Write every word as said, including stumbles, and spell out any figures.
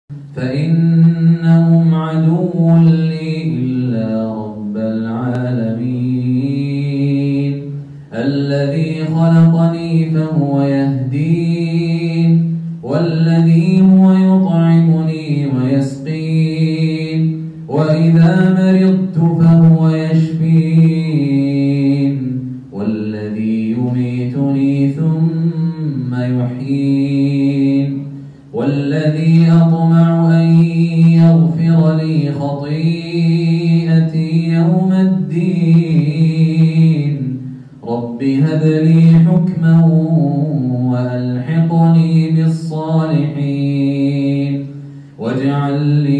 فإنهم عدو لي إلا رب العالمين الذي خلقني فهو يهدين والذي هو يطعمني ويسقين وإذا مرضت فهو يشفين والذي يميتني ثم يحيين والذي أطمع أن يغفر لي خطيئتي يوم الدين رب هب لي حكما وألحقني بالصالحين واجعل لي